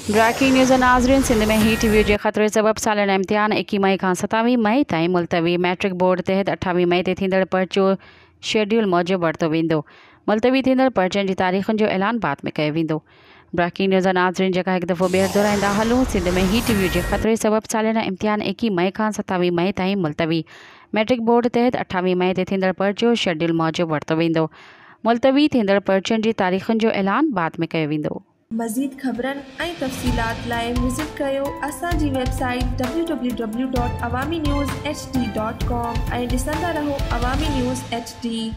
Breaking news नाज़रीन, सिंध में heat wave के ख़तरे सबब सालाना इम्तिहान 21 मई का 27 मई ताईं मुलतवी। मैट्रिक बोर्ड तहत 28 मई ते थींदड़ पर्चो शेड्यूल मूजिब वरितो वेंदो। मुलतवी थींदड़ पर्चनि जी तारीख़ुनि जो ऐलान बाद में कयो वेंदो। ब्रेकिंग न्यूज़ नाज़रीन, जेका हिकु दफ़ो ॿीहर दोहराईंदा हलूं। सिंध में हीट वेव के ख़तरे सबब सालाना इम्तिहान 21 मई का 27 मई ताईं मुलतवी। मैट्रिक बोर्ड तहत 28 मई ते थींदड़ पर्चो शेड्यूल मूजिब वरितो वेंदो। मुलतवी थींदड़ पर्चनि जी तारीख़ुनि जो ऐलान बाद में कयो वेंदो। मज़ीद ख़बरनि ऐं तफ़सीलात लाइ विज़िट कयो असांजी वेबसाइट www.awamiNewsHD.com ऐं ॾिसंदा रहो अवामी न्यूज़ HD।